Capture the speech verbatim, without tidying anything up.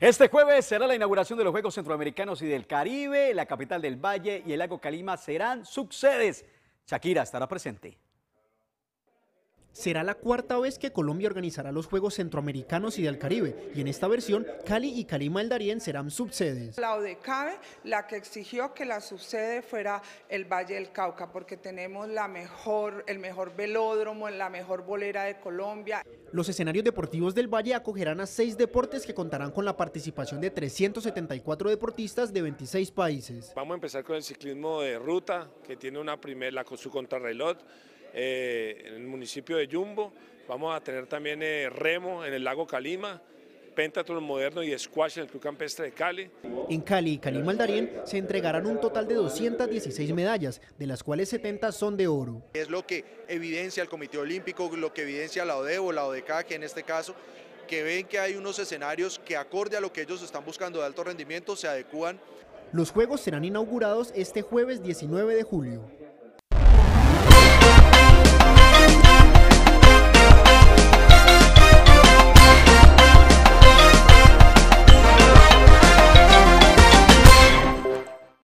Este jueves será la inauguración de los Juegos Centroamericanos y del Caribe. La capital del Valle y el lago Calima serán subsedes. Shakira estará presente. Será la cuarta vez que Colombia organizará los Juegos Centroamericanos y del Caribe, y en esta versión Cali y Calima del Darién serán subsedes. La ODECABE, la que exigió que la subsede fuera el Valle del Cauca, porque tenemos la mejor, el mejor velódromo, la mejor bolera de Colombia. Los escenarios deportivos del Valle acogerán a seis deportes que contarán con la participación de trescientos setenta y cuatro deportistas de veintiséis países. Vamos a empezar con el ciclismo de ruta, que tiene una primera, su contrarreloj. Eh, en el municipio de Yumbo, vamos a tener también eh, remo en el lago Calima, pentatlón moderno y squash en el Club Campestre de Cali. En Cali y Calima del Darién se entregarán un total de doscientas dieciséis medallas, de las cuales setenta son de oro. Es lo que evidencia el Comité Olímpico, lo que evidencia la ODEVO, la ODECA, que en este caso, que ven que hay unos escenarios que acorde a lo que ellos están buscando de alto rendimiento se adecúan. Los Juegos serán inaugurados este jueves diecinueve de julio.